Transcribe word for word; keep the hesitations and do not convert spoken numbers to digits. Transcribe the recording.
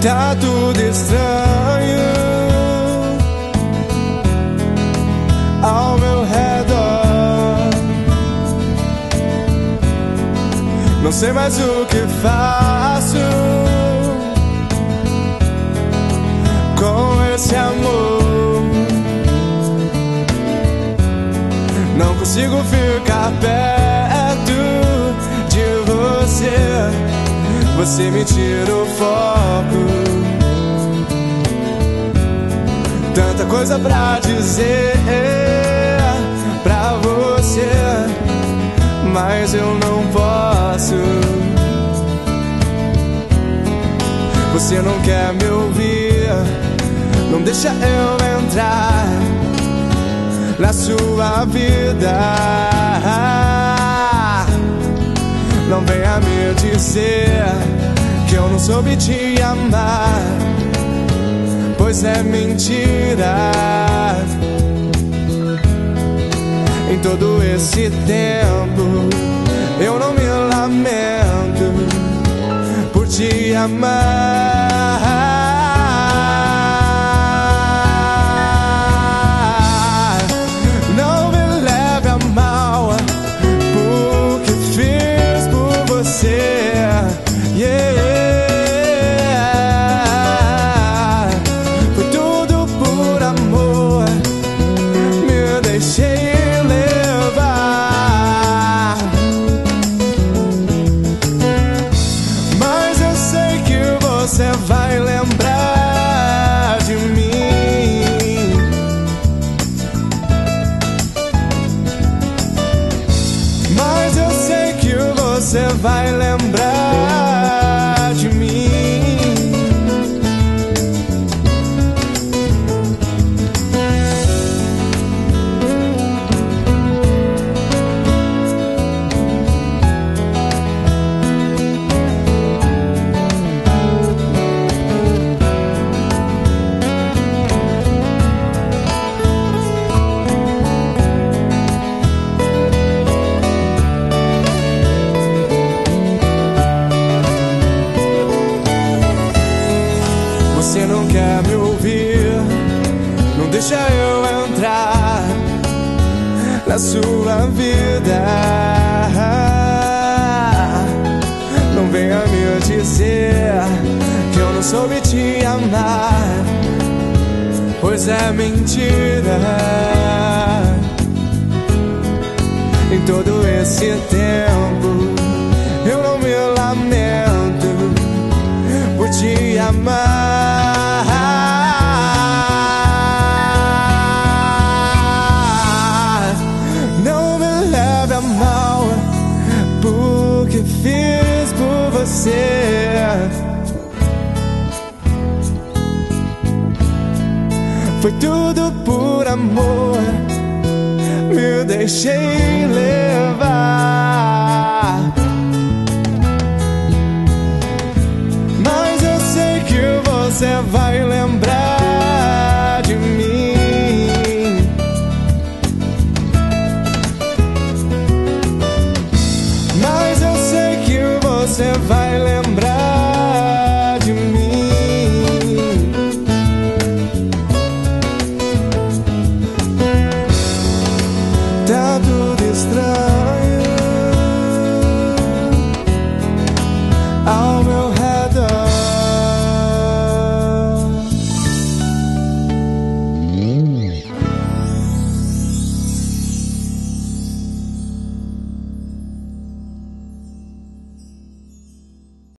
Tá tudo estranho ao meu redor. Não sei mais o que faço com esse amor. Não consigo ficar perto de você. Você me tira o foco. Tanta coisa pra dizer pra você, mas eu não posso. Você não quer me ouvir, não deixa eu entrar na sua vida. Não venha me dizer que eu não soube te amar, pois é mentira. Em todo esse tempo eu não me lamento por te amar. Não me leve a mal por que fiz por você. Yeah. Foi tudo por amor, me deixei levar. Mas eu sei que você vai lembrar de mim. Mas eu sei que você vai lembrar de mim. Você não quer me ouvir, não deixa eu entrar na sua vida. Não venha me dizer que eu não soube te amar, pois é mentira. Em todo esse tempo eu não me lamento por te amar. Não me leve a mal porque fiz por você. Foi tudo por amor, me deixei levar. Mas eu sei que você vai lembrar de mim. Mas eu sei que você vai lembrar de mim. Tá tudo estranho ao meu redor.